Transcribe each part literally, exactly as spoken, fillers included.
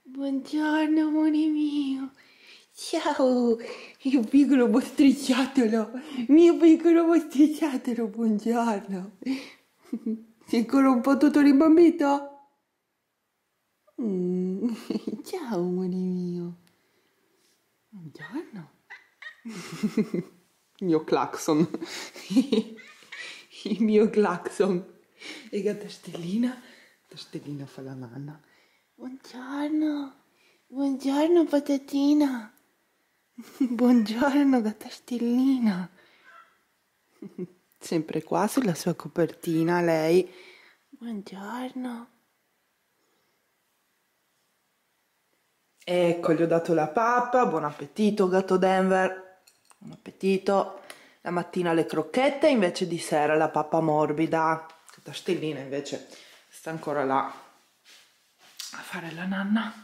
Buongiorno amore mio. Ciao, mio piccolo mostriciattolo, mio piccolo mostriciattolo, buongiorno. Sei ancora un po' tutto rimbambito? Mm. Ciao amore mio. Buongiorno. Il mio clacson. Il mio clacson. E gatta Stellina. Stellina fa la nanna. Buongiorno. Buongiorno patatina. Buongiorno gatta Stellina. Sempre qua sulla sua copertina lei. Buongiorno. Ecco, gli ho dato la pappa. Buon appetito gatto Denver. Buon appetito. La mattina le crocchette, invece di sera la pappa morbida. Gatta Stellina invece sta ancora là a fare la nanna.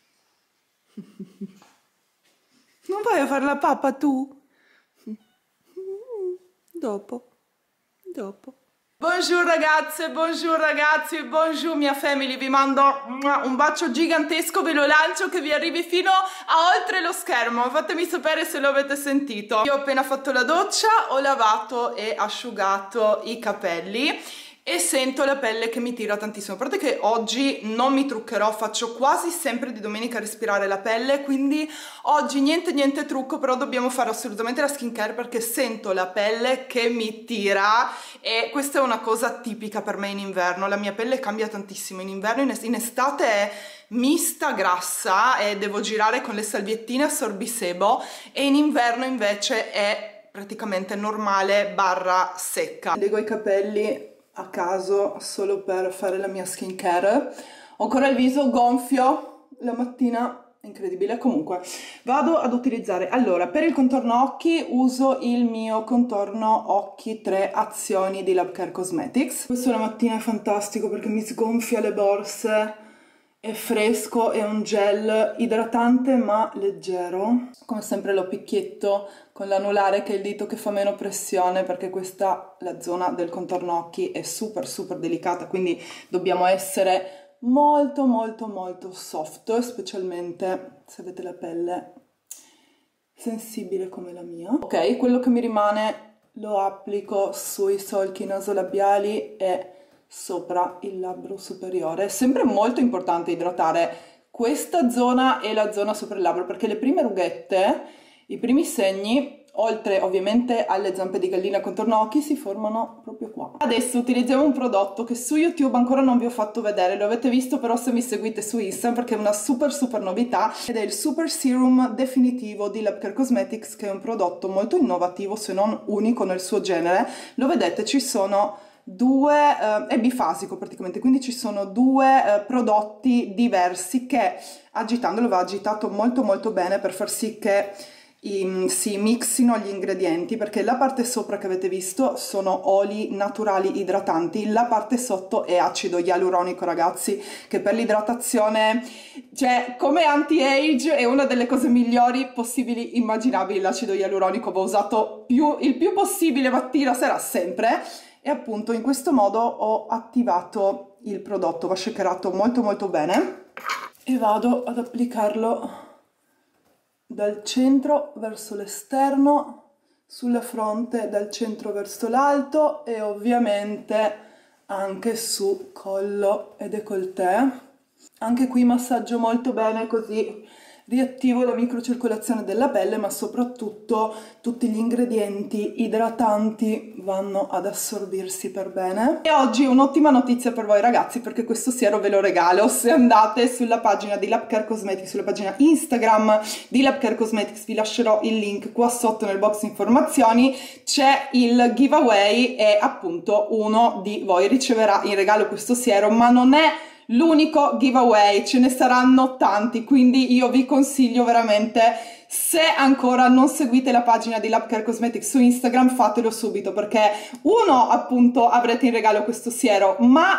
Non vai a fare la pappa tu? Dopo. Dopo. Buongiorno ragazze, buongiorno ragazzi, buongiorno mia family, vi mando un bacio gigantesco, ve lo lancio che vi arrivi fino a oltre lo schermo, fatemi sapere se lo avete sentito. Io ho appena fatto la doccia, ho lavato e asciugato i capelli e sento la pelle che mi tira tantissimo. A parte che oggi non mi truccherò, faccio quasi sempre di domenica respirare la pelle, quindi oggi niente niente trucco, però dobbiamo fare assolutamente la skincare perché sento la pelle che mi tira e questa è una cosa tipica per me in inverno. La mia pelle cambia tantissimo in inverno, in, est in estate è mista, grassa e devo girare con le salviettine a sorbisebo, e in inverno invece è praticamente normale barra secca. Lego i capelli a caso solo per fare la mia skincare. Ho ancora il viso gonfio la mattina, incredibile. Comunque vado ad utilizzare, allora, per il contorno occhi uso il mio contorno occhi tre azioni di Love Care Cosmetics. Questo la mattina è fantastico perché mi sgonfia le borse, è fresco, è un gel idratante ma leggero. Come sempre lo picchietto con l'anulare, che è il dito che fa meno pressione, perché questa, la zona del contorno occhi, è super super delicata, quindi dobbiamo essere molto molto molto soft, specialmente se avete la pelle sensibile come la mia. Ok, quello che mi rimane lo applico sui solchi nasolabiali e sopra il labbro superiore. È sempre molto importante idratare questa zona e la zona sopra il labbro, perché le prime rughette, i primi segni, oltre ovviamente alle zampe di gallina contorno occhi, si formano proprio qua. Adesso utilizziamo un prodotto che su YouTube ancora non vi ho fatto vedere, lo avete visto però se mi seguite su Instagram, perché è una super super novità, ed è il Super Serum definitivo di Love Care Cosmetics, che è un prodotto molto innovativo, se non unico nel suo genere. Lo vedete, ci sono due, eh, è bifasico praticamente, quindi ci sono due eh, prodotti diversi che, agitandolo, va agitato molto molto bene per far sì che i, si mixino gli ingredienti, perché la parte sopra che avete visto sono oli naturali idratanti, la parte sotto è acido ialuronico, ragazzi, che per l'idratazione, cioè come anti-age, è una delle cose migliori possibili immaginabili. L'acido ialuronico va usato più, il più possibile mattina, sera, sempre. E appunto in questo modo ho attivato il prodotto, va shakerato molto molto bene e vado ad applicarlo dal centro verso l'esterno, sulla fronte dal centro verso l'alto e ovviamente anche su collo e décolleté. Anche qui massaggio molto bene, così riattivo la microcircolazione della pelle, ma soprattutto tutti gli ingredienti idratanti vanno ad assorbirsi per bene. E oggi un'ottima notizia per voi ragazzi, perché questo siero ve lo regalo. Se andate sulla pagina di Love Care Cosmetics, sulla pagina Instagram di Love Care Cosmetics, vi lascerò il link qua sotto nel box informazioni, c'è il giveaway e appunto uno di voi riceverà in regalo questo siero, ma non è l'unico giveaway, ce ne saranno tanti, quindi io vi consiglio veramente, se ancora non seguite la pagina di Love Care Cosmetics su Instagram, fatelo subito, perché uno, appunto, avrete in regalo questo siero, ma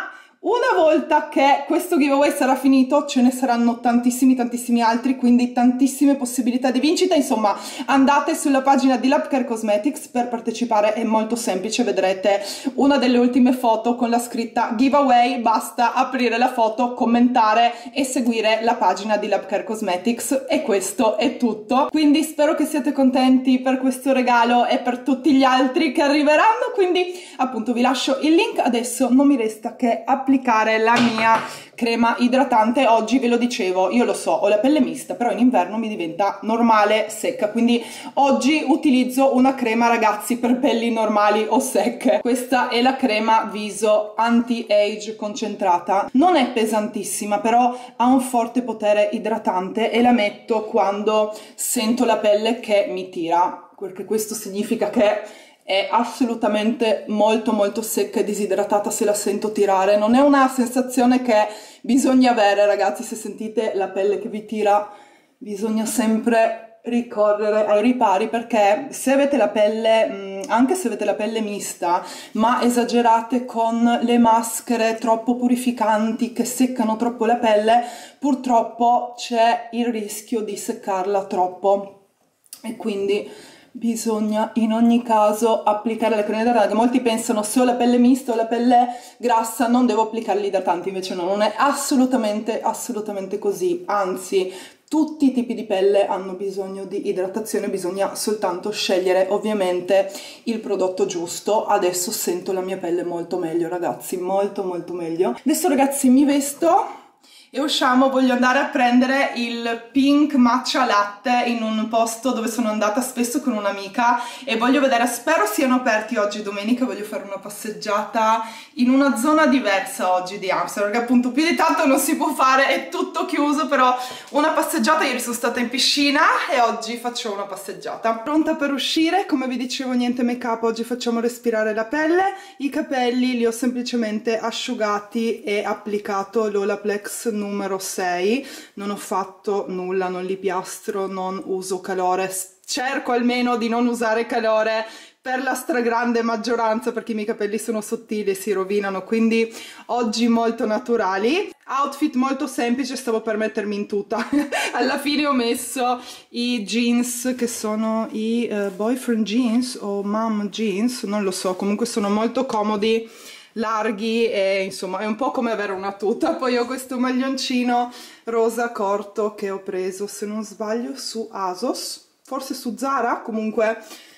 Una volta che questo giveaway sarà finito, ce ne saranno tantissimi tantissimi altri, quindi tantissime possibilità di vincita. Insomma, andate sulla pagina di Love Care Cosmetics per partecipare, è molto semplice, vedrete una delle ultime foto con la scritta giveaway, basta aprire la foto, commentare e seguire la pagina di Love Care Cosmetics e questo è tutto. Quindi spero che siate contenti per questo regalo e per tutti gli altri che arriveranno, quindi appunto vi lascio il link. Adesso non mi resta che applicare applicare la mia crema idratante. Oggi ve lo dicevo, io lo so, ho la pelle mista, però in inverno mi diventa normale secca, quindi oggi utilizzo una crema, ragazzi, per pelli normali o secche. Questa è la crema viso anti-age concentrata, non è pesantissima, però ha un forte potere idratante e la metto quando sento la pelle che mi tira, perché questo significa che è assolutamente molto molto secca e disidratata se la sento tirare. Non è una sensazione che bisogna avere, ragazzi. Se sentite la pelle che vi tira bisogna sempre ricorrere ai ripari, perché se avete la pelle, anche se avete la pelle mista ma esagerate con le maschere troppo purificanti che seccano troppo la pelle, purtroppo c'è il rischio di seccarla troppo e quindi bisogna in ogni caso applicare la crema idratante. Molti pensano se ho la pelle mista o la pelle grassa non devo applicare gli idratanti, invece no, non è assolutamente assolutamente così, anzi tutti i tipi di pelle hanno bisogno di idratazione, bisogna soltanto scegliere ovviamente il prodotto giusto. Adesso sento la mia pelle molto meglio, ragazzi, molto molto meglio. Adesso, ragazzi, mi vesto e usciamo. Voglio andare a prendere il pink matcha latte in un posto dove sono andata spesso con un'amica e voglio vedere, spero siano aperti oggi domenica, voglio fare una passeggiata in una zona diversa oggi di Amsterdam, perché appunto più di tanto non si può fare, è tutto chiuso, però una passeggiata. Ieri sono stata in piscina e oggi faccio una passeggiata. Pronta per uscire, come vi dicevo niente make up, oggi facciamo respirare la pelle. I capelli li ho semplicemente asciugati e applicato l'Olaplex numero sei, non ho fatto nulla, non li piastro, non uso calore, cerco almeno di non usare calore per la stragrande maggioranza perché i miei capelli sono sottili e si rovinano, quindi oggi molto naturali. Outfit molto semplice, stavo per mettermi in tuta alla fine ho messo i jeans che sono i uh, boyfriend jeans o mom jeans, non lo so, comunque sono molto comodi, larghi e insomma è un po' come avere una tuta. Poi ho questo maglioncino rosa corto che ho preso, se non sbaglio, su ASOS, forse su Zara, comunque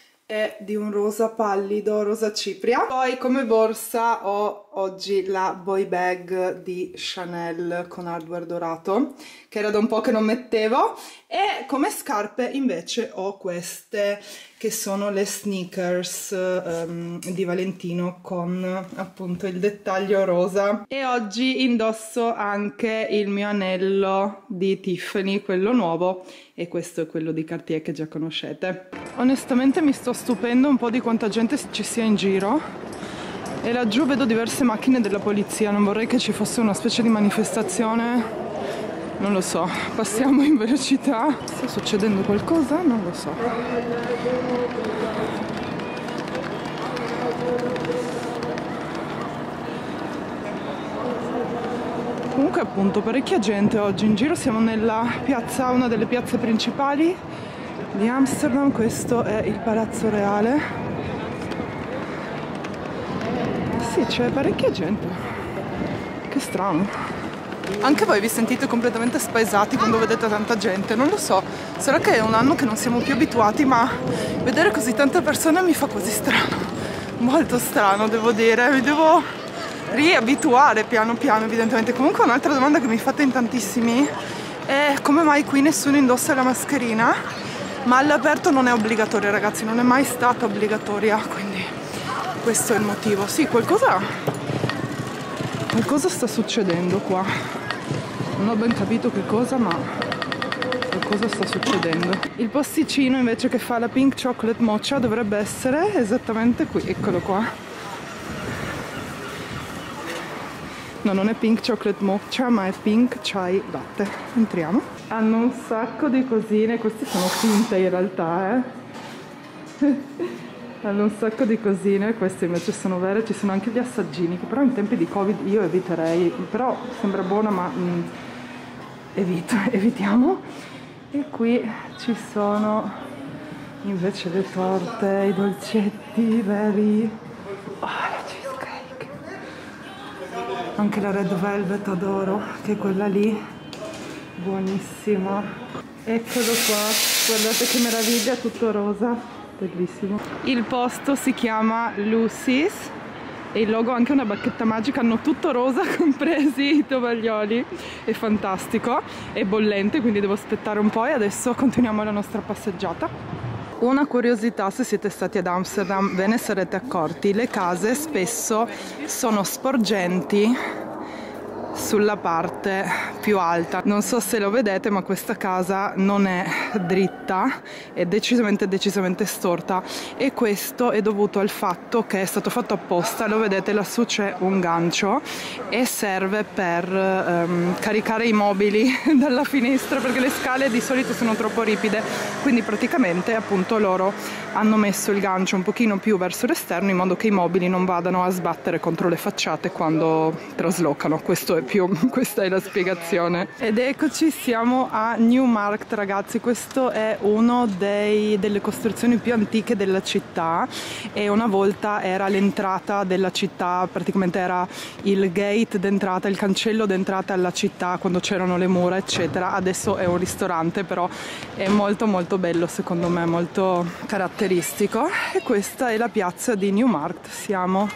è di un rosa pallido, rosa cipria. Poi come borsa ho oggi la boy bag di Chanel con hardware dorato, che era da un po' che non mettevo, e come scarpe invece ho queste che sono le sneakers um, di Valentino con appunto il dettaglio rosa. E oggi indosso anche il mio anello di Tiffany, quello nuovo, e questo è quello di Cartier che già conoscete. Onestamente mi sto stupendo un po' di quanta gente ci sia in giro e laggiù vedo diverse macchine della polizia, non vorrei che ci fosse una specie di manifestazione, non lo so. Passiamo in velocità. Sta succedendo qualcosa? Non lo so. Comunque appunto parecchia gente oggi in giro, siamo nella piazza, una delle piazze principali di Amsterdam, questo è il Palazzo Reale. Sì, c'è parecchia gente, che strano. Anche voi vi sentite completamente spaesati quando vedete tanta gente? Non lo so, sarà che è un anno che non siamo più abituati, ma vedere così tante persone mi fa così strano, molto strano devo dire, mi devo riabituare piano piano evidentemente. Comunque un'altra domanda che mi fate in tantissimi è come mai qui nessuno indossa la mascherina, ma all'aperto non è obbligatoria, ragazzi, non è mai stata obbligatoria, quindi questo è il motivo. Sì, qualcosa qualcosa sta succedendo qua, non ho ben capito che cosa, ma qualcosa sta succedendo. Il posticino invece che fa la pink chocolate mocha dovrebbe essere esattamente qui, eccolo qua. No, non è pink chocolate mocha, ma è pink chai latte. Entriamo. Hanno un sacco di cosine, queste sono finte in realtà, eh. hanno un sacco di cosine, queste invece sono vere, ci sono anche gli assaggini, che però in tempi di Covid io eviterei, però sembra buona ma mm, evito, evitiamo. E qui ci sono invece le torte, i dolcetti veri, oh, la cheesecake, anche la red velvet adoro, che è quella lì, buonissima. Eccolo qua, guardate che meraviglia, tutto rosa. Bellissimo. Il posto si chiama Lucy's e il logo ha anche una bacchetta magica, hanno tutto rosa compresi i tovaglioli, è fantastico, è bollente quindi devo aspettare un po' e adesso continuiamo la nostra passeggiata. Una curiosità, se siete stati ad Amsterdam ve ne sarete accorti, le case spesso sono sporgenti sulla parte più alta. Non so se lo vedete ma questa casa non è dritta, è decisamente decisamente storta e questo è dovuto al fatto che è stato fatto apposta. Lo vedete, lassù c'è un gancio e serve per um, caricare i mobili dalla finestra, perché le scale di solito sono troppo ripide, quindi praticamente appunto loro hanno messo il gancio un pochino più verso l'esterno in modo che i mobili non vadano a sbattere contro le facciate quando traslocano. Questo è più, questa è la spiegazione. Ed eccoci, siamo a Newmarket, ragazzi. Questo è uno dei, delle costruzioni più antiche della città e una volta era l'entrata della città, praticamente era il gate d'entrata, il cancello d'entrata alla città quando c'erano le mura eccetera. Adesso è un ristorante, però è molto molto bello, secondo me molto caratteristico. E questa è la piazza di Newmarket, siamo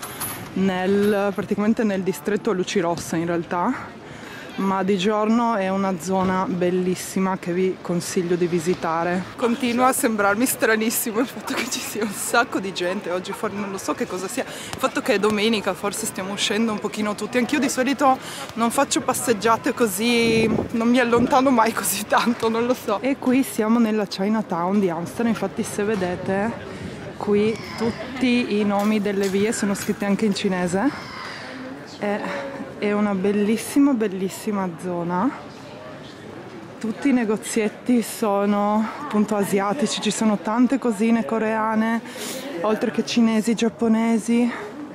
nel, praticamente nel distretto Lucirossa in realtà, ma di giorno è una zona bellissima che vi consiglio di visitare. Continua a sembrarmi stranissimo il fatto che ci sia un sacco di gente oggi fuori, non lo so che cosa sia, il fatto che è domenica, forse stiamo uscendo un pochino tutti. Anch'io di solito non faccio passeggiate così, non mi allontano mai così tanto, non lo so. E qui siamo nella Chinatown di Amsterdam, infatti se vedete qui tutti i nomi delle vie sono scritti anche in cinese. È, è una bellissima bellissima zona, tutti i negozietti sono appunto asiatici, ci sono tante cosine coreane oltre che cinesi, giapponesi,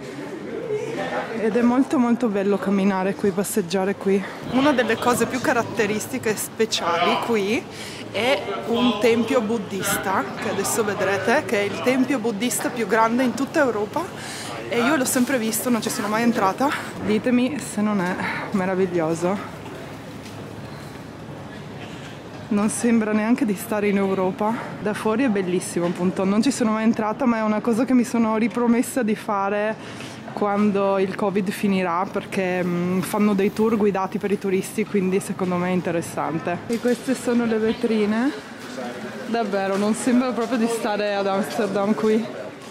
ed è molto molto bello camminare qui, passeggiare qui. Una delle cose più caratteristiche e speciali qui è un tempio buddista, che adesso vedrete, che è il tempio buddista più grande in tutta Europa e io l'ho sempre visto, non ci sono mai entrata. Ditemi se non è meraviglioso. Non sembra neanche di stare in Europa. Da fuori è bellissimo, appunto. Non ci sono mai entrata, ma è una cosa che mi sono ripromessa di fare quando il Covid finirà, perché mh, fanno dei tour guidati per i turisti, quindi secondo me è interessante. E queste sono le vetrine. Davvero, non sembra proprio di stare ad Amsterdam qui.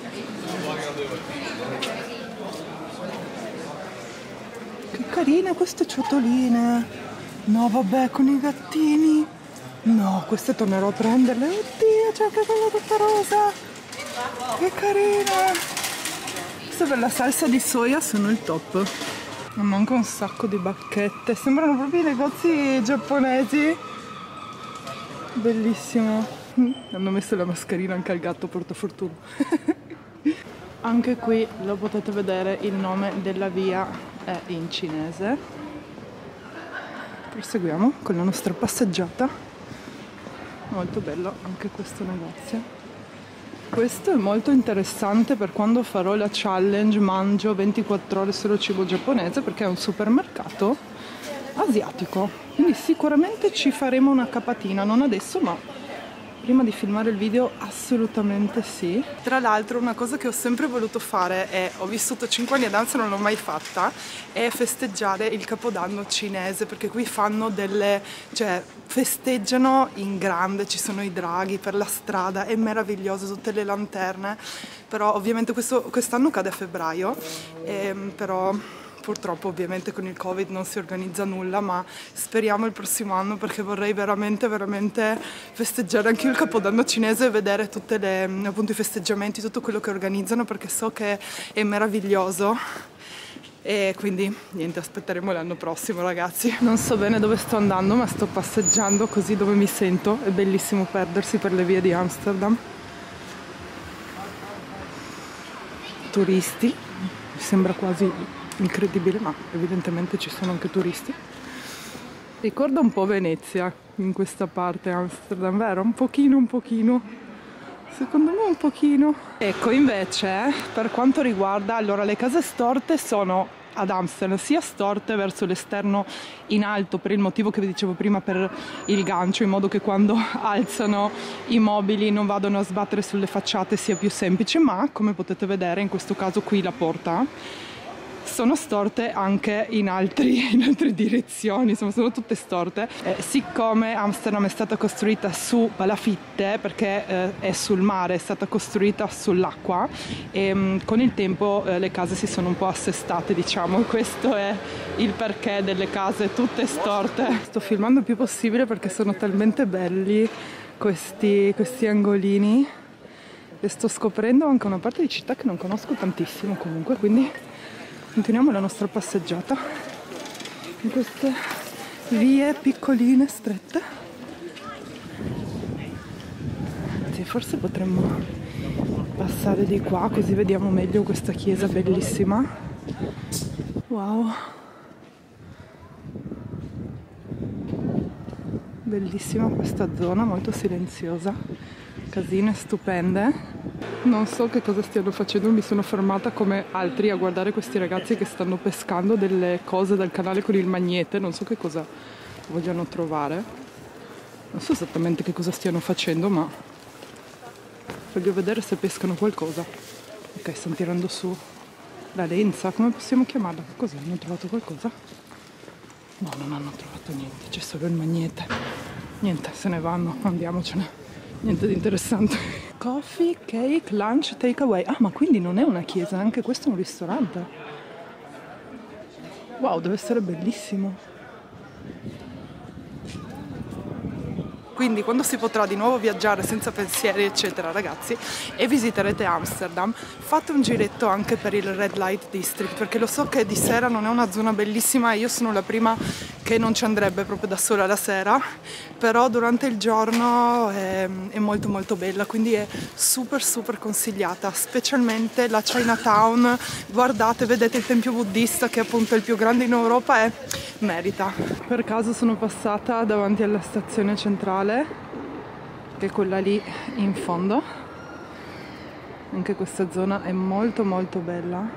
Che carine queste ciotoline. No vabbè, con i gattini. No, queste tornerò a prenderle. Oddio, c'è anche quella tutta rosa. Che carina. Queste per la salsa di soia sono il top. Hanno anche un sacco di bacchette. Sembrano proprio i negozi giapponesi. Bellissimo. Hanno messo la mascherina anche al gatto, porta fortuna. Anche qui lo potete vedere, il nome della via è in cinese. Proseguiamo con la nostra passeggiata. Molto bello anche questo negozio. Questo è molto interessante per quando farò la challenge mangio ventiquattro ore solo cibo giapponese, perché è un supermercato asiatico, quindi sicuramente ci faremo una capatina, non adesso ma prima di filmare il video assolutamente sì. Tra l'altro una cosa che ho sempre voluto fare, è, ho vissuto cinque anni ad Amsterdam, non l'ho mai fatta, è festeggiare il Capodanno cinese, perché qui fanno delle, cioè festeggiano in grande, ci sono i draghi per la strada, è meraviglioso, tutte le lanterne, però ovviamente questo, quest'anno cade a febbraio, ehm, però purtroppo ovviamente con il Covid non si organizza nulla, ma speriamo il prossimo anno, perché vorrei veramente veramente festeggiare anche il Capodanno cinese e vedere tutti appunto i festeggiamenti, tutto quello che organizzano, perché so che è meraviglioso. E quindi niente, aspetteremo l'anno prossimo, ragazzi. Non so bene dove sto andando, ma sto passeggiando così dove mi sento. È bellissimo perdersi per le vie di Amsterdam. turisti, mi sembra quasi incredibile, ma evidentemente ci sono anche turisti. Ricorda un po' Venezia in questa parte, Amsterdam, vero? Un pochino, un pochino. Secondo me un pochino. Ecco, invece, per quanto riguarda, allora, le case storte sono ad Amsterdam sia storte verso l'esterno in alto, per il motivo che vi dicevo prima, per il gancio, in modo che quando alzano i mobili non vadano a sbattere sulle facciate, sia più semplice, ma come potete vedere in questo caso qui la porta sono storte anche in, altri, in altre direzioni, insomma sono tutte storte. Eh, siccome Amsterdam è stata costruita su palafitte, perché eh, è sul mare, è stata costruita sull'acqua, e mh, con il tempo eh, le case si sono un po' assestate, diciamo, e questo è il perché delle case tutte storte. Sto filmando il più possibile perché sono talmente belli questi, questi angolini, e sto scoprendo anche una parte di città che non conosco tantissimo comunque, quindi continuiamo la nostra passeggiata in queste vie piccoline, strette. Sì, forse potremmo passare di qua così vediamo meglio questa chiesa bellissima. Wow! Bellissima questa zona, molto silenziosa, casine stupende. Non so che cosa stiano facendo, mi sono fermata come altri a guardare questi ragazzi che stanno pescando delle cose dal canale con il magnete, non so che cosa vogliano trovare, non so esattamente che cosa stiano facendo, ma voglio vedere se pescano qualcosa. Ok, stanno tirando su la lenza, come possiamo chiamarla? Cos'è? Hanno trovato qualcosa? No, non hanno trovato niente, c'è solo il magnete. Niente, se ne vanno, andiamocene. Niente di interessante. Coffee, cake, lunch, takeaway. Ah, ma quindi non è una chiesa, anche questo è un ristorante. Wow, deve essere bellissimo. Quindi quando si potrà di nuovo viaggiare senza pensieri eccetera, ragazzi, e visiterete Amsterdam, fate un giretto anche per il Red Light District, perché lo so che di sera non è una zona bellissima e io sono la prima che non ci andrebbe proprio da sola la sera, però durante il giorno è, è molto molto bella, quindi è super super consigliata, specialmente la Chinatown. Guardate, vedete il tempio buddista che appunto è il più grande in Europa e merita. Per caso sono passata davanti alla stazione centrale, che è quella lì in fondo. Anche questa zona è molto molto bella.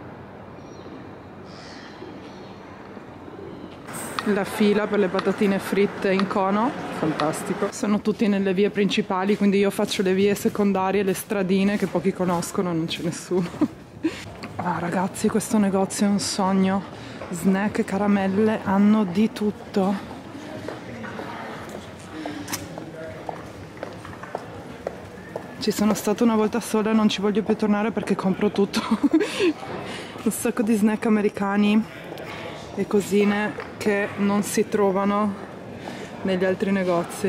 La fila per le patatine fritte in cono, fantastico. Sono tutti nelle vie principali, quindi io faccio le vie secondarie, le stradine che pochi conoscono, non c'è nessuno. Ah ragazzi, questo negozio è un sogno. Snack e caramelle, hanno di tutto. Ci sono stata una volta sola e non ci voglio più tornare perché compro tutto. Un sacco di snack americani e cosine che non si trovano negli altri negozi.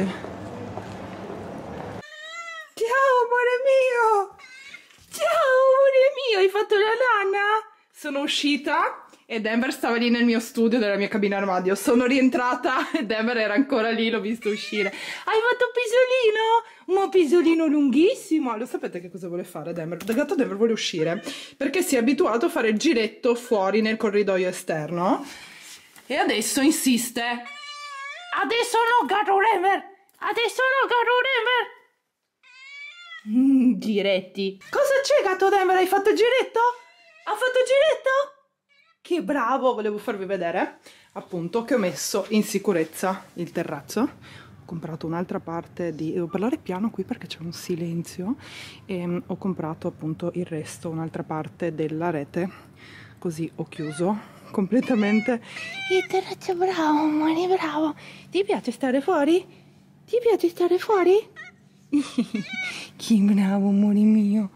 Ciao amore mio! Ciao amore mio, hai fatto la lana? Sono uscita e Denver stava lì nel mio studio, nella mia cabina armadio. Sono rientrata e Denver era ancora lì, l'ho visto uscire. Hai fatto un pisolino? Un pisolino lunghissimo. Lo sapete che cosa vuole fare Denver? Da gatto Denver vuole uscire perché si è abituato a fare il giretto fuori nel corridoio esterno e adesso insiste. Adesso no, gatto Denver! Adesso no, gatto Denver! Mm, giretti. Cosa c'è, gatto Denver? Hai fatto il giretto? Ha fatto il giretto? Che bravo! Volevo farvi vedere appunto che ho messo in sicurezza il terrazzo. Ho comprato un'altra parte di... devo parlare piano qui perché c'è un silenzio. E ho comprato appunto il resto, un'altra parte della rete, così ho chiuso completamente il terrazzo. Bravo amore, bravo! Ti piace stare fuori? Ti piace stare fuori? Che bravo amore mio!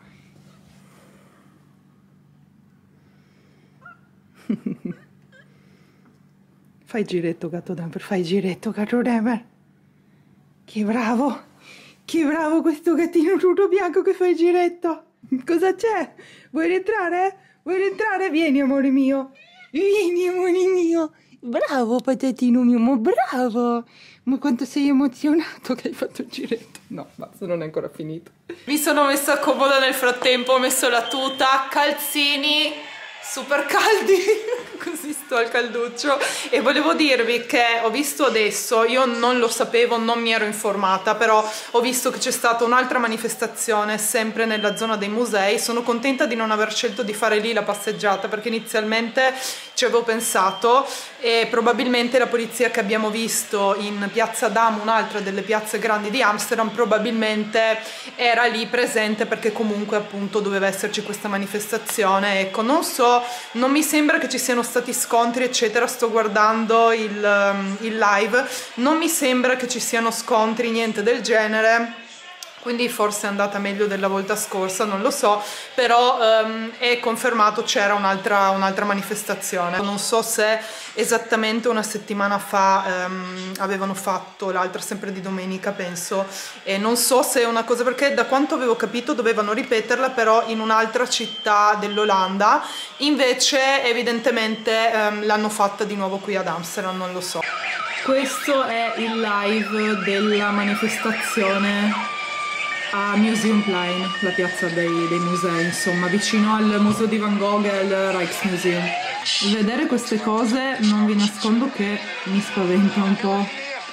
Fai giretto gatto Denver, fai giretto gatto Denver. Che bravo, che bravo questo gattino tutto bianco che fa il giretto. Cosa c'è? Vuoi rientrare? Vuoi rientrare? Vieni amore mio, vieni amore mio, Bravo patatino mio, ma bravo! Ma quanto sei emozionato che hai fatto il giretto. No, basta, non è ancora finito. Mi sono messa comoda nel frattempo, ho messo la tuta, calzini super caldi, così sto al calduccio. E volevo dirvi che ho visto adesso, io non lo sapevo, non mi ero informata, però ho visto che c'è stata un'altra manifestazione sempre nella zona dei musei. Sono contenta di non aver scelto di fare lì la passeggiata, perché inizialmente ci avevo pensato e probabilmente la polizia che abbiamo visto in Piazza Dam, un'altra delle piazze grandi di Amsterdam, probabilmente era lì presente perché comunque appunto doveva esserci questa manifestazione. Ecco, non so, non mi sembra che ci siano stati scontri eccetera, sto guardando il, il live, non mi sembra che ci siano scontri, niente del genere, quindi forse è andata meglio della volta scorsa, non lo so, però um, è confermato, c'era un'altra un'altra manifestazione. Non so se esattamente una settimana fa um, avevano fatto l'altra, sempre di domenica penso, e non so se è una cosa, perché da quanto avevo capito dovevano ripeterla però in un'altra città dell'Olanda, invece evidentemente um, l'hanno fatta di nuovo qui ad Amsterdam, non lo so. Questo è il live della manifestazione a Museumplein, la piazza dei, dei musei, insomma, vicino al museo di Van Gogh e al Rijksmuseum. Vedere queste cose non vi nascondo che mi spaventa un po'.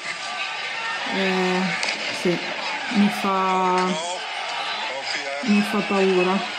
Eh, sì, mi fa... mi fa paura.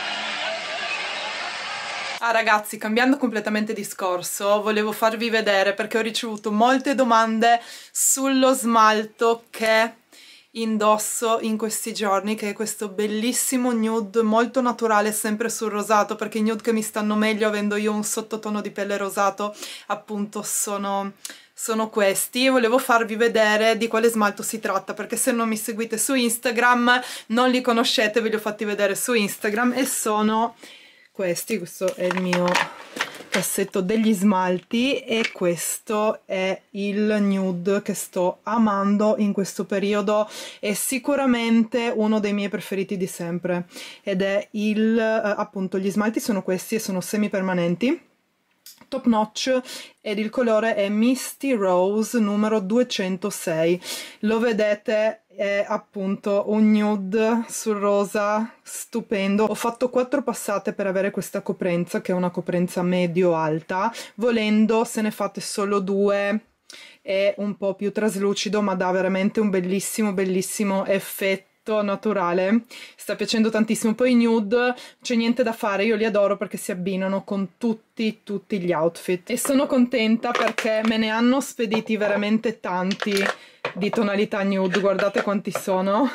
Ah ragazzi, cambiando completamente discorso, volevo farvi vedere, perché ho ricevuto molte domande sullo smalto che indosso in questi giorni, che è questo bellissimo nude molto naturale, sempre sul rosato, perché i nude che mi stanno meglio, avendo io un sottotono di pelle rosato, appunto sono, sono questi. E volevo farvi vedere di quale smalto si tratta, perché se non mi seguite su Instagram non li conoscete, ve li ho fatti vedere su Instagram, e sono questi. Questo è il mio cassetto degli smalti e questo è il nude che sto amando in questo periodo, è sicuramente uno dei miei preferiti di sempre, ed è il eh, appunto gli smalti sono questi e sono semi permanenti, top notch, ed il colore è Misty Rose numero duecentosei. Lo vedete, è appunto un nude sul rosa stupendo. Ho fatto quattro passate per avere questa coprenza, che è una coprenza medio alta, volendo se ne fate solo due è un po' più traslucido, ma dà veramente un bellissimo bellissimo effetto naturale. Sta piacendo tantissimo. Poi i nude c'è niente da fare, io li adoro perché si abbinano con tutti tutti gli outfit, e sono contenta perché me ne hanno spediti veramente tanti di tonalità nude, guardate quanti sono.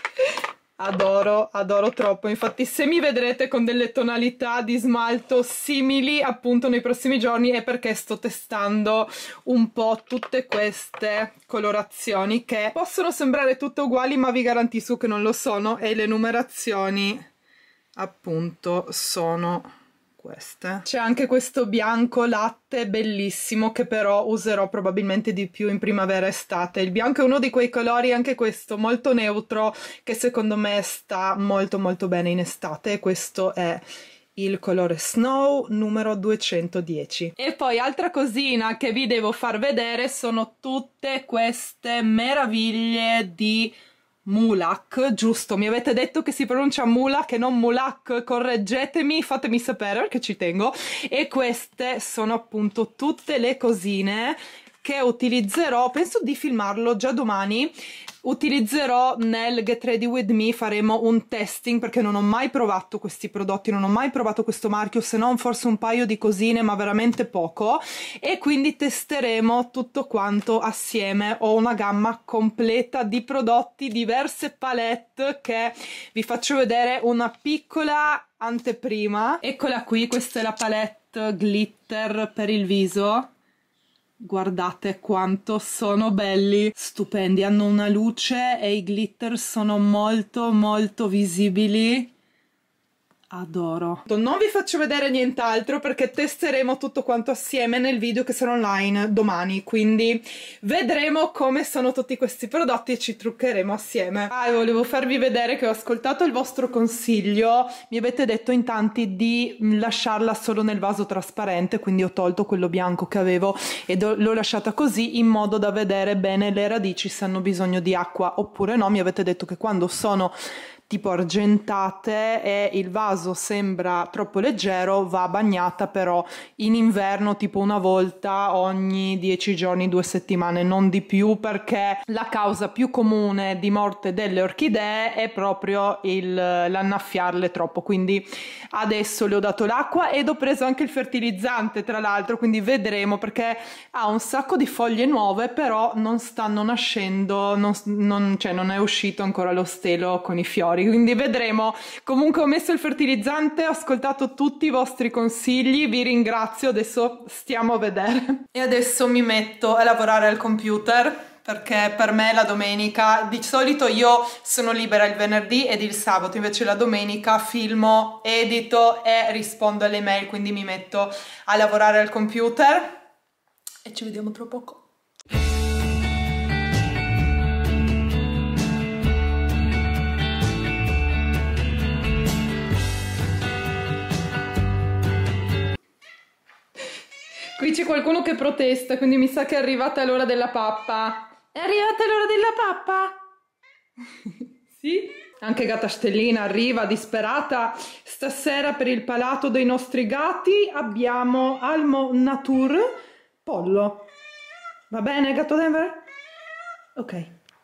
Adoro, adoro troppo. Infatti se mi vedrete con delle tonalità di smalto simili appunto nei prossimi giorni è perché sto testando un po' tutte queste colorazioni che possono sembrare tutte uguali, ma vi garantisco che non lo sono, e le numerazioni appunto sono queste. C'è anche questo bianco latte bellissimo che però userò probabilmente di più in primavera estate. Il bianco è uno di quei colori, anche questo molto neutro, che secondo me sta molto molto bene in estate, e questo è il colore Snow numero duecentodieci. E poi altra cosina che vi devo far vedere sono tutte queste meraviglie di Mulak, giusto? Mi avete detto che si pronuncia Mulak e non Mulak, correggetemi, fatemi sapere perché ci tengo. E queste sono appunto tutte le cosine che utilizzerò, penso di filmarlo già domani, utilizzerò nel Get Ready With Me, faremo un testing perché non ho mai provato questi prodotti, non ho mai provato questo marchio, se non forse un paio di cosine, ma veramente poco, e quindi testeremo tutto quanto assieme. Ho una gamma completa di prodotti, diverse palette che vi faccio vedere, una piccola anteprima. Eccola qui, questa è la palette glitter per il viso. Guardate quanto sono belli, stupendi, hanno una luce e i glitter sono molto molto visibili. adoro. Non vi faccio vedere nient'altro perché testeremo tutto quanto assieme nel video che sarà online domani, quindi vedremo come sono tutti questi prodotti e ci truccheremo assieme. Ah, volevo farvi vedere che ho ascoltato il vostro consiglio, mi avete detto in tanti di lasciarla solo nel vaso trasparente, quindi ho tolto quello bianco che avevo e l'ho lasciata così in modo da vedere bene le radici se hanno bisogno di acqua oppure no. Mi avete detto che quando sono tipo argentate e il vaso sembra troppo leggero va bagnata, però in inverno tipo una volta ogni dieci giorni, due settimane, non di più, perché la causa più comune di morte delle orchidee è proprio l'annaffiarle troppo. Quindi adesso le ho dato l'acqua ed ho preso anche il fertilizzante tra l'altro, quindi vedremo, perché ha un sacco di foglie nuove però non stanno nascendo, non, non, cioè non è uscito ancora lo stelo con i fiori, quindi vedremo. Comunque ho messo il fertilizzante, ho ascoltato tutti i vostri consigli, vi ringrazio, adesso stiamo a vedere. E adesso mi metto a lavorare al computer perché per me la domenica, di solito io sono libera il venerdì ed il sabato, invece la domenica filmo, edito e rispondo alle mail, quindi mi metto a lavorare al computer e ci vediamo tra poco. Qui c'è qualcuno che protesta, quindi mi sa che è arrivata l'ora della pappa. È arrivata l'ora della pappa? Sì? Anche Gatta Stellina arriva disperata. Stasera per il palato dei nostri gatti abbiamo Almo Nature pollo. Va bene, gatto Denver? Ok.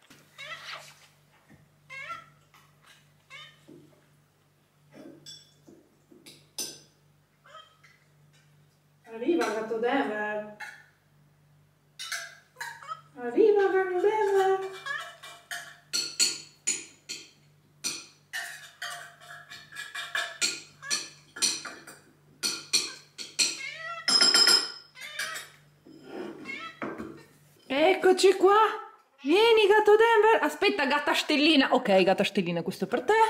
Arriva gatto Denver. Arriva gatto Denver. Eccoci qua. Vieni gatto Denver. Aspetta Gatta Stellina. Ok Gatta Stellina, questo è per te.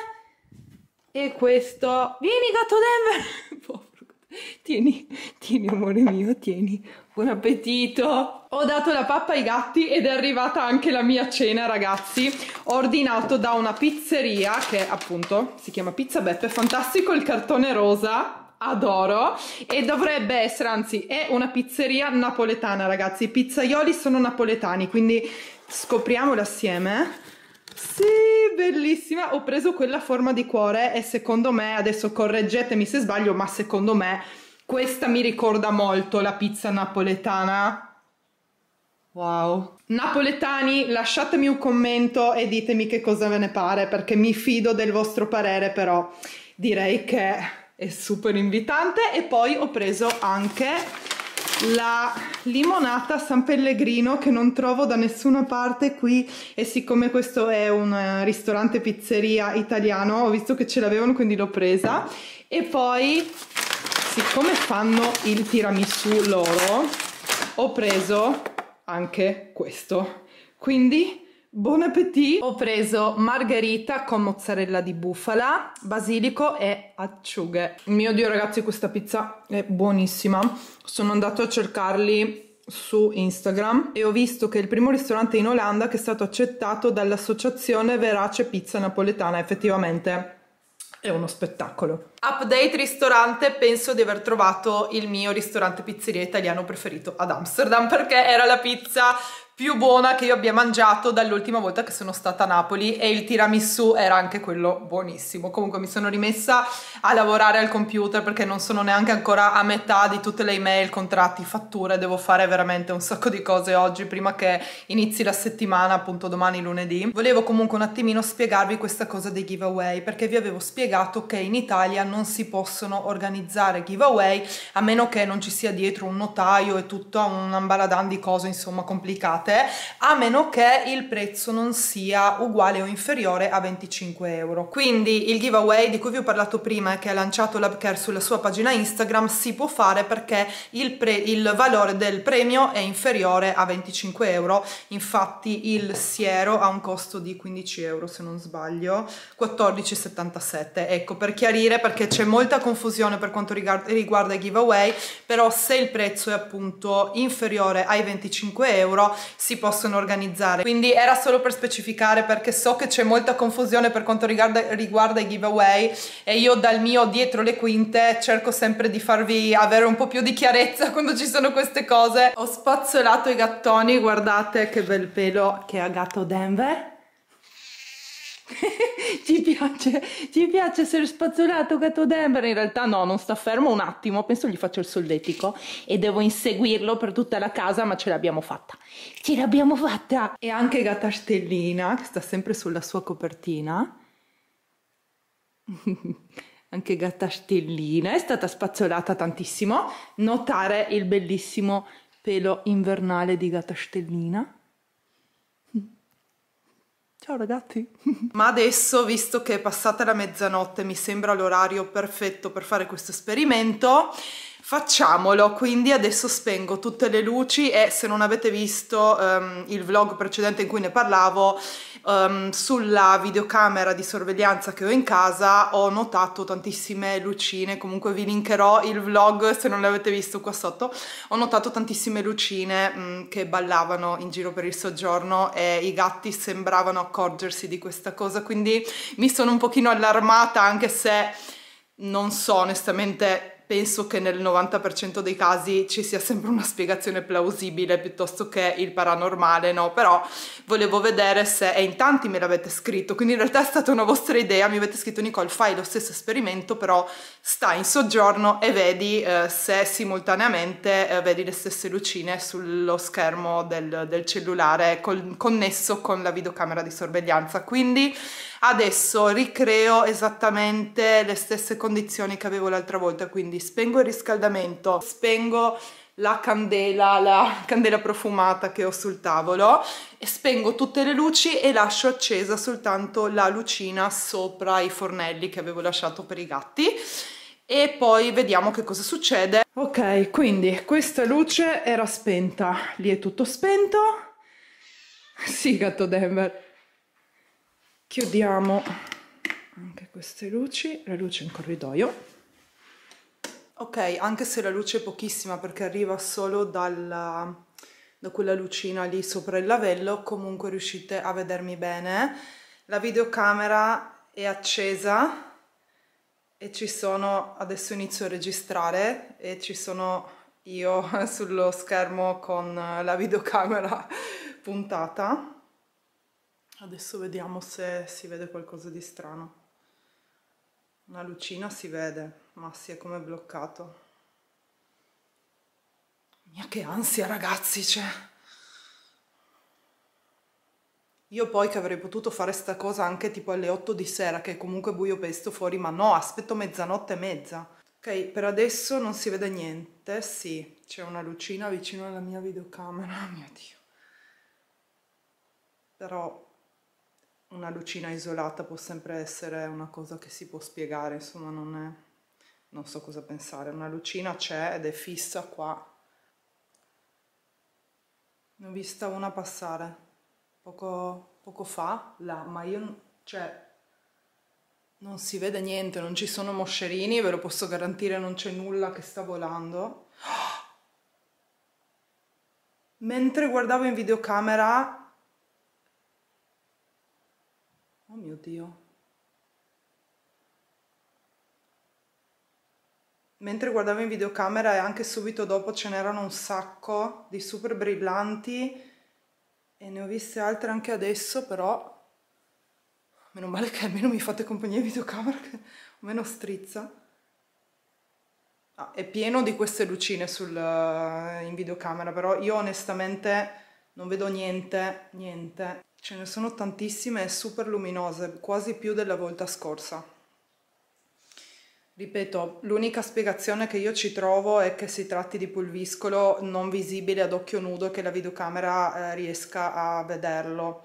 E questo. Vieni gatto Denver. Povero. Tieni, tieni amore mio, tieni. Buon appetito. Ho dato la pappa ai gatti ed è arrivata anche la mia cena, ragazzi. Ho ordinato da una pizzeria che appunto si chiama Pizza Beppe. Fantastico il cartone rosa, adoro. E dovrebbe essere, anzi è una pizzeria napoletana, ragazzi. I pizzaioli sono napoletani, quindi scopriamolo assieme. Sì, bellissima. Ho preso quella a forma di cuore e secondo me, adesso correggetemi se sbaglio, ma secondo me questa mi ricorda molto la pizza napoletana. Wow. Napoletani, lasciatemi un commento e ditemi che cosa ve ne pare, perché mi fido del vostro parere, però direi che è super invitante. E poi ho preso anche la limonata San Pellegrino che non trovo da nessuna parte qui, e siccome questo è un ristorante pizzeria italiano ho visto che ce l'avevano, quindi l'ho presa. E poi siccome fanno il tiramisù loro ho preso anche questo, quindi buon appetito. Ho preso margherita con mozzarella di bufala, basilico e acciughe. Mio Dio ragazzi, questa pizza è buonissima. Sono andato a cercarli su Instagram e ho visto che è il primo ristorante in Olanda che è stato accettato dall'associazione Verace Pizza Napoletana. Effettivamente è uno spettacolo. Update ristorante, penso di aver trovato il mio ristorante pizzeria italiano preferito ad Amsterdam, perché era la pizza più buona che io abbia mangiato dall'ultima volta che sono stata a Napoli, e il tiramisù era anche quello buonissimo. Comunque mi sono rimessa a lavorare al computer perché non sono neanche ancora a metà di tutte le email, contratti, fatture. Devo fare veramente un sacco di cose oggi prima che inizi la settimana, appunto domani lunedì. Volevo comunque un attimino spiegarvi questa cosa dei giveaway, perché vi avevo spiegato che in Italia non si possono organizzare giveaway a meno che non ci sia dietro un notaio e tutto un ambaradan di cose insomma complicate, a meno che il prezzo non sia uguale o inferiore a venticinque euro. Quindi il giveaway di cui vi ho parlato prima e che ha lanciato Labcare sulla sua pagina Instagram si può fare perché il, pre il valore del premio è inferiore a venticinque euro. Infatti il siero ha un costo di quindici euro se non sbaglio, quattordici e settantasette. Ecco, per chiarire, perché perché c'è molta confusione per quanto riguarda i giveaway, però se il prezzo è appunto inferiore ai venticinque euro si possono organizzare. Quindi era solo per specificare, perché so che c'è molta confusione per quanto riguarda, riguarda i giveaway, e io dal mio dietro le quinte cerco sempre di farvi avere un po' più di chiarezza quando ci sono queste cose. Ho spazzolato i gattoni, guardate che bel pelo che ha gatto Denver. Ci piace, ci piace essere spazzolato gatto Denver. In realtà no, non sta fermo un attimo, penso gli faccio il solletico e devo inseguirlo per tutta la casa, ma ce l'abbiamo fatta, ce l'abbiamo fatta. E anche gatta Stellina che sta sempre sulla sua copertina. Anche gatta Stellina è stata spazzolata tantissimo. Notare il bellissimo pelo invernale di gatta Stellina. Ciao ragazzi! Ma adesso, visto che è passata la mezzanotte, mi sembra l'orario perfetto per fare questo esperimento, facciamolo. Quindi adesso spengo tutte le luci e, se non avete visto um, il vlog precedente in cui ne parlavo, um, sulla videocamera di sorveglianza che ho in casa ho notato tantissime lucine. Comunque vi linkerò il vlog se non l'avete visto qua sotto. Ho notato tantissime lucine um, che ballavano in giro per il soggiorno e i gatti sembravano accorgersi di questa cosa, quindi mi sono un pochino allarmata, anche se non so onestamente. Penso che nel novanta per cento dei casi ci sia sempre una spiegazione plausibile piuttosto che il paranormale, no? Però volevo vedere se, e in tanti me l'avete scritto, quindi in realtà è stata una vostra idea, mi avete scritto: Nicole, fai lo stesso esperimento, però stai in soggiorno e vedi eh, se simultaneamente eh, vedi le stesse lucine sullo schermo del, del cellulare col, connesso con la videocamera di sorveglianza. Quindi adesso ricreo esattamente le stesse condizioni che avevo l'altra volta, quindi spengo il riscaldamento, spengo la candela, la candela profumata che ho sul tavolo, e spengo tutte le luci e lascio accesa soltanto la lucina sopra i fornelli che avevo lasciato per i gatti, e poi vediamo che cosa succede. Ok, quindi questa luce era spenta, lì è tutto spento. Sì, gatto Denver. Chiudiamo anche queste luci, la luce in corridoio. Ok, anche se la luce è pochissima perché arriva solo dalla, da quella lucina lì sopra il lavello, comunque riuscite a vedermi bene. La videocamera è accesa e ci sono, adesso inizio a registrare e ci sono io sullo schermo con la videocamera puntata. Adesso vediamo se si vede qualcosa di strano. Una lucina si vede, ma si è come bloccato. Mia, che ansia, ragazzi, cioè. Io poi che avrei potuto fare sta cosa anche tipo alle otto di sera, che è comunque buio pesto fuori, ma no, aspetto mezzanotte e mezza. Ok, per adesso non si vede niente. Sì, c'è una lucina vicino alla mia videocamera, mio Dio. Però una lucina isolata può sempre essere una cosa che si può spiegare, insomma non è... non so cosa pensare. Una lucina c'è ed è fissa qua. Ne ho vista una passare poco, poco fa, là, ma io... cioè... non si vede niente, non ci sono moscerini, ve lo posso garantire, non c'è nulla che sta volando. Mentre guardavo in videocamera... oh mio Dio. Mentre guardavo in videocamera e anche subito dopo ce n'erano un sacco di super brillanti e ne ho viste altre anche adesso, però meno male che almeno mi fate compagnia in videocamera, che meno strizza. Ah, è pieno di queste lucine sul, in videocamera, però io onestamente non vedo niente, niente. Ce ne sono tantissime e super luminose, quasi più della volta scorsa. Ripeto, l'unica spiegazione che io ci trovo è che si tratti di pulviscolo non visibile ad occhio nudo e che la videocamera eh, riesca a vederlo.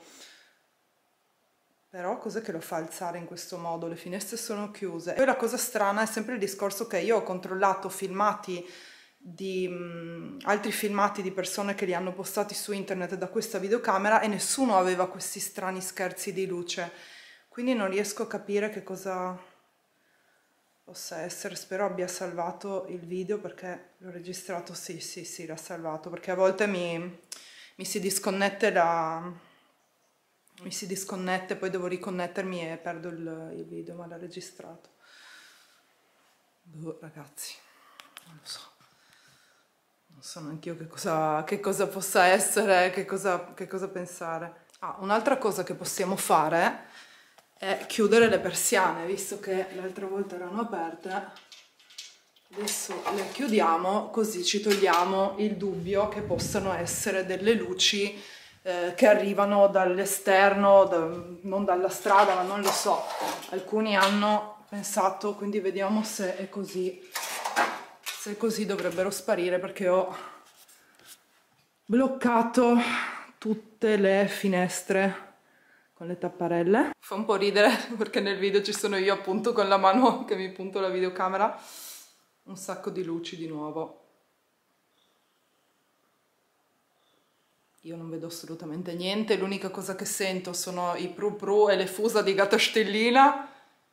Però cos'è che lo fa alzare in questo modo? Le finestre sono chiuse. E la cosa strana è sempre il discorso che io ho controllato filmati di mh, altri filmati di persone che li hanno postati su internet da questa videocamera e nessuno aveva questi strani scherzi di luce. Quindi non riesco a capire che cosa... possa essere. Spero abbia salvato il video, perché l'ho registrato, sì sì sì, l'ha salvato, perché a volte mi, mi si disconnette la... mi si disconnette, poi devo riconnettermi e perdo il, il video, ma l'ha registrato. Boh, ragazzi, non lo so. Non so neanche io che cosa, che cosa possa essere, che cosa, che cosa pensare. Ah, un'altra cosa che possiamo fare è chiudere le persiane, visto che l'altra volta erano aperte. Adesso le chiudiamo, così ci togliamo il dubbio che possano essere delle luci eh, che arrivano dall'esterno, da, non dalla strada, ma non lo so. Alcuni hanno pensato, quindi vediamo se è così. Se è così dovrebbero sparire, perché ho bloccato tutte le finestre con le tapparelle. Fa un po' ridere perché nel video ci sono io appunto con la mano che mi punto la videocamera. Un sacco di luci di nuovo. Io non vedo assolutamente niente, l'unica cosa che sento sono i pru pru e le fusa di Gatta Stellina,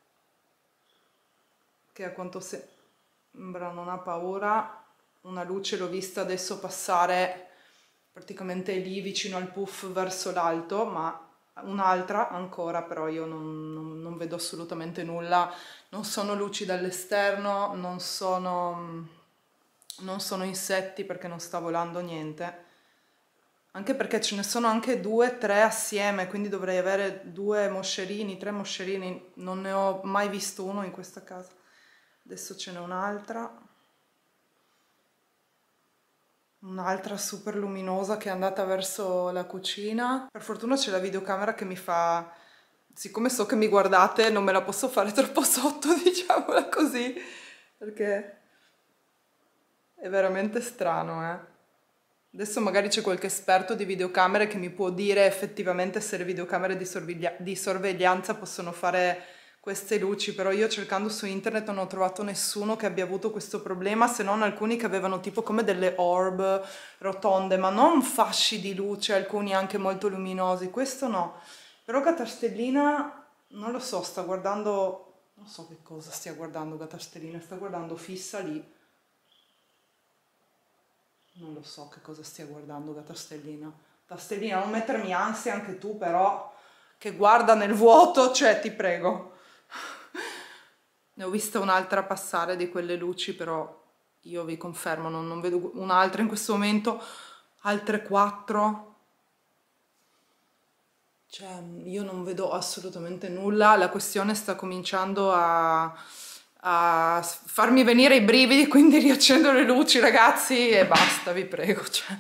che a quanto sembra non ha paura. Una luce l'ho vista adesso passare praticamente lì vicino al puff verso l'alto, ma un'altra ancora, però io non, non, non vedo assolutamente nulla. Non sono luci dall'esterno, non sono, non sono insetti, perché non sta volando niente, anche perché ce ne sono anche due, tre assieme, quindi dovrei avere due moscerini, tre moscerini. Non ne ho mai visto uno in questa casa. Adesso ce n'è un'altra. Un'altra super luminosa che è andata verso la cucina. Per fortuna c'è la videocamera che mi fa... Siccome so che mi guardate, non me la posso fare troppo sotto, diciamola così, perché è veramente strano, eh. Adesso magari c'è qualche esperto di videocamere che mi può dire effettivamente se le videocamere di, sorveglia... di sorveglianza possono fare queste luci, però io cercando su internet non ho trovato nessuno che abbia avuto questo problema, se non alcuni che avevano tipo come delle orb rotonde, ma non fasci di luce, alcuni anche molto luminosi. Questo no. Però Gatta Stellina, non lo so, sta guardando, non so che cosa stia guardando Gatta Stellina, sta guardando fissa lì. Non lo so che cosa stia guardando Gatta Stellina. Gatta Stellina, non mettermi ansia anche tu, però, che guarda nel vuoto, cioè ti prego. Ne ho vista un'altra passare di quelle luci, però io vi confermo, non, non vedo un'altra in questo momento. Altre quattro. Cioè, io non vedo assolutamente nulla. La questione sta cominciando a, a farmi venire i brividi, quindi riaccendo le luci, ragazzi, e basta, vi prego. Cioè.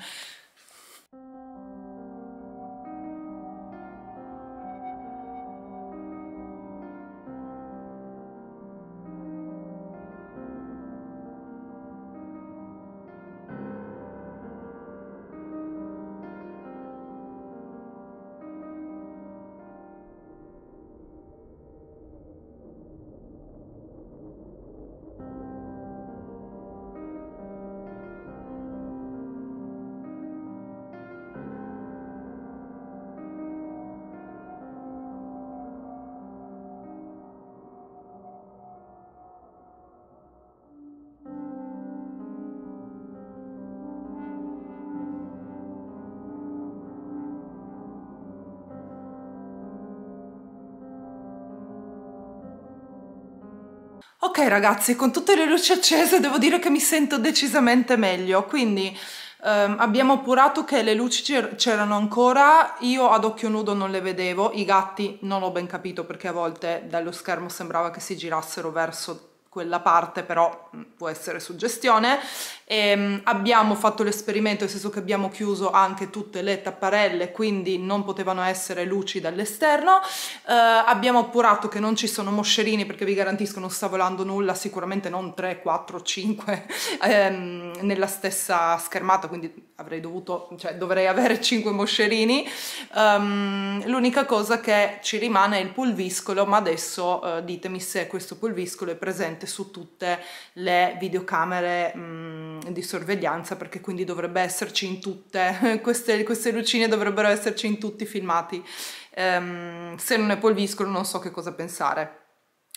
Ok ragazzi, con tutte le luci accese devo dire che mi sento decisamente meglio, quindi ehm, abbiamo appurato che le luci c'erano ancora, io ad occhio nudo non le vedevo, i gatti non ho ben capito perché a volte dallo schermo sembrava che si girassero verso quella parte, però può essere suggestione. E abbiamo fatto l'esperimento, nel senso che abbiamo chiuso anche tutte le tapparelle, quindi non potevano essere luci dall'esterno. Eh, abbiamo appurato che non ci sono moscerini, perché vi garantisco non sta volando nulla, sicuramente non tre, quattro, cinque ehm, nella stessa schermata, quindi avrei dovuto, cioè dovrei avere cinque moscerini. Um, l'unica cosa che ci rimane è il pulviscolo, ma adesso eh, ditemi se questo pulviscolo è presente su tutte le videocamere mh, di sorveglianza, perché quindi dovrebbe esserci in tutte, queste, queste lucine dovrebbero esserci in tutti i filmati. Um, se non è pulviscolo non so che cosa pensare.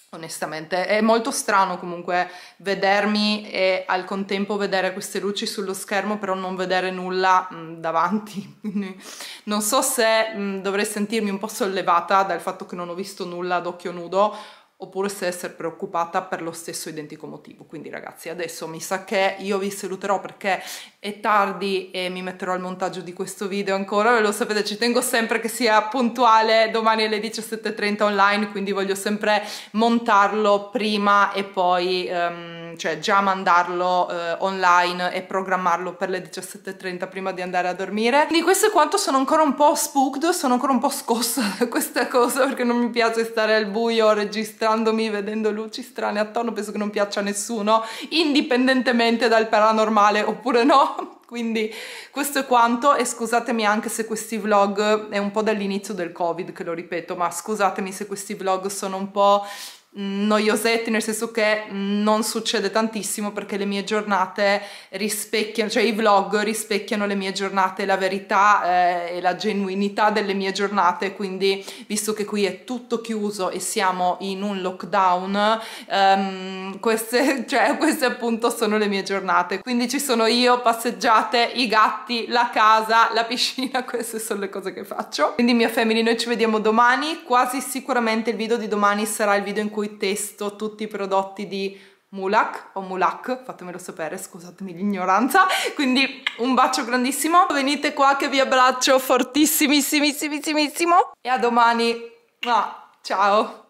onestamente è molto strano comunque vedermi e al contempo vedere queste luci sullo schermo, però non vedere nulla mh, davanti. Non so se mh, dovrei sentirmi un po' sollevata dal fatto che non ho visto nulla ad occhio nudo, oppure se essere preoccupata per lo stesso identico motivo. Quindi ragazzi, adesso mi sa che io vi saluterò perché è tardi e mi metterò al montaggio di questo video ancora, ve lo sapete, ci tengo sempre che sia puntuale domani alle diciassette e trenta online, quindi voglio sempre montarlo prima e poi um, cioè già mandarlo uh, online e programmarlo per le diciassette e trenta prima di andare a dormire. Quindi questo è quanto. Sono ancora un po' spooked, sono ancora un po' scossa da questa cosa perché non mi piace stare al buio registrandomi vedendo luci strane attorno, penso che non piaccia a nessuno indipendentemente dal paranormale oppure no. Quindi questo è quanto, e scusatemi anche se questi vlog, è un po' dall'inizio del Covid che lo ripeto, ma scusatemi se questi vlog sono un po' noiosetti, nel senso che non succede tantissimo perché le mie giornate rispecchiano, cioè i vlog rispecchiano le mie giornate, la verità eh, e la genuinità delle mie giornate, quindi visto che qui è tutto chiuso e siamo in un lockdown, um, queste, cioè, queste appunto sono le mie giornate, quindi ci sono io, passeggiate, i gatti, la casa, la piscina, queste sono le cose che faccio. Quindi mia family, noi ci vediamo domani, quasi sicuramente il video di domani sarà il video in cui testo tutti i prodotti di Mulac o Mulac, fatemelo sapere, scusatemi l'ignoranza. Quindi un bacio grandissimo, venite qua che vi abbraccio fortissimissimissimo e a domani. Ah, ciao!